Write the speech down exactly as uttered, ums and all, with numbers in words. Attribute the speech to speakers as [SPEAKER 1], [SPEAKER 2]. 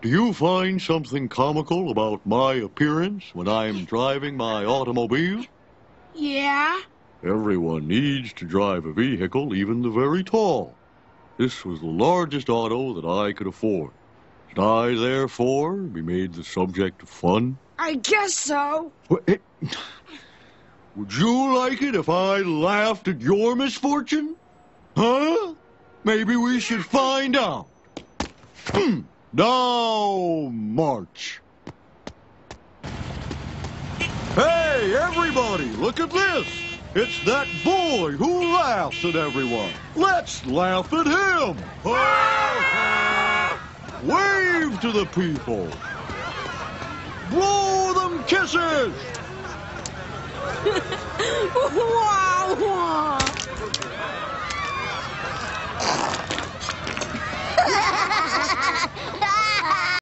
[SPEAKER 1] Do you find something comical about my appearance when I'm driving my automobile?
[SPEAKER 2] Yeah?
[SPEAKER 1] Everyone needs to drive a vehicle, even the very tall. This was the largest auto that I could afford. Should I, therefore, be made the subject of fun?
[SPEAKER 2] I guess so.
[SPEAKER 1] What, eh, would you like it if I laughed at your misfortune? Huh? Maybe we should find out. Hmm. Now, march. Hey, everybody, look at this. It's that boy who laughs at everyone. Let's laugh at him. Wave to the people. Blow them kisses.
[SPEAKER 2] Wow!